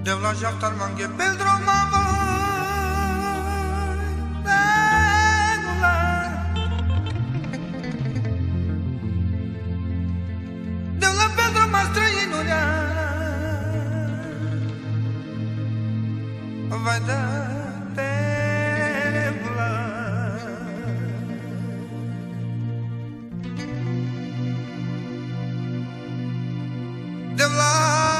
Devo lasciar manche per trovare Devo la pedra ma strainuria vai da tevla Devo la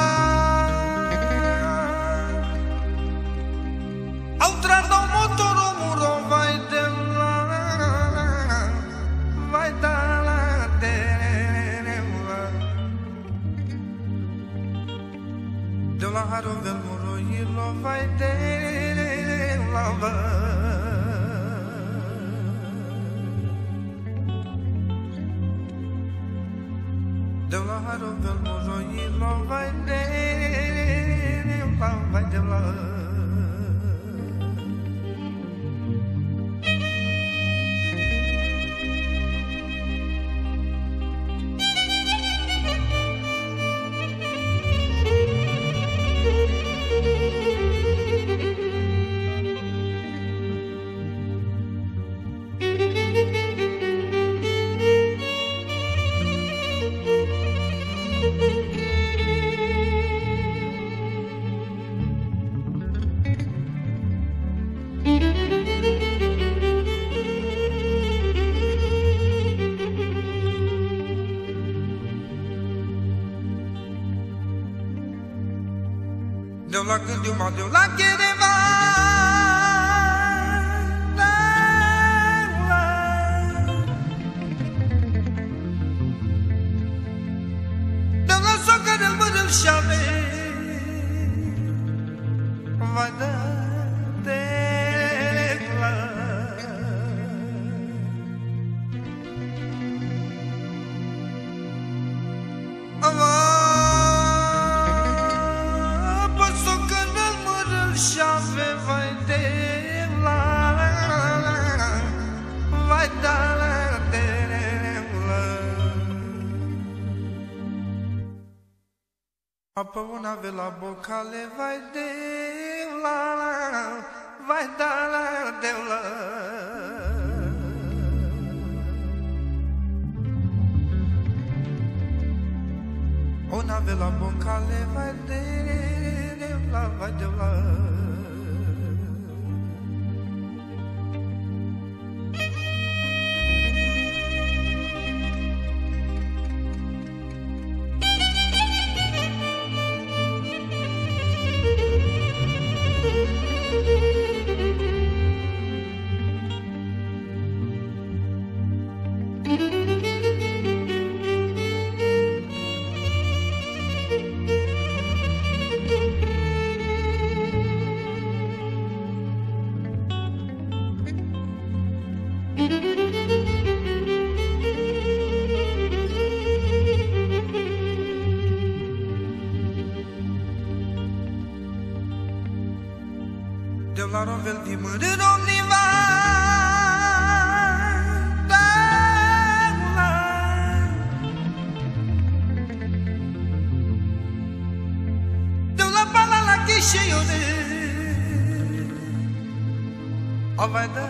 Devo la haro del muro e lo vai de lava Devo la haro del muro e lo vai de lava de lava Devo la gândi ma devo la chiedeva Devo la socca del mădăl șave vai da tevla Chave vai de la vai da la Apă una ve la bocale vai de la vai da de la Una ve la bocale vai de la vai de la Devo la rovel di mâine omniva Devo la palla la chiscione O vai da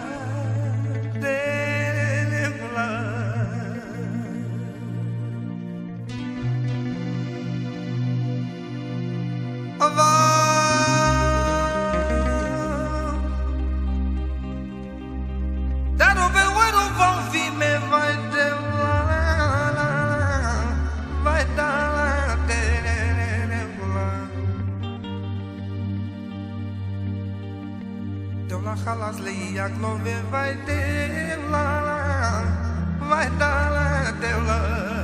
tevla O vai Devo la halas le ia glove vai de la vai da de la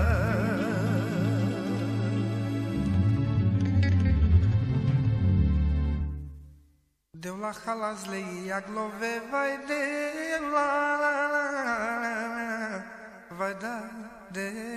Devo la halas le ia glove vai de la vai da de